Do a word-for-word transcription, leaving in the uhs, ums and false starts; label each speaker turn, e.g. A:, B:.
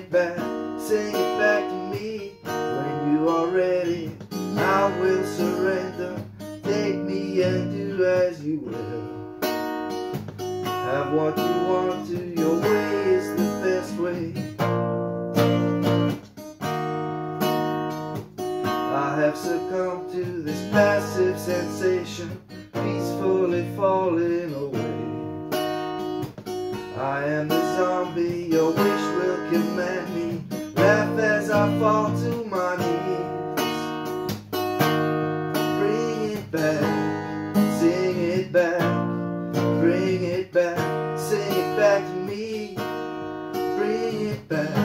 A: it back, sing it back to me. When you are ready, I will surrender. Take me and do as you will. Have what you want to, your way is the best way. I have succumbed to this passive sensation, peacefully falling away. I am the zombie, your wish will command me. Laugh as I fall to my knees. Bring it back, sing it back. Bring it back, sing it back to me. Bring it back.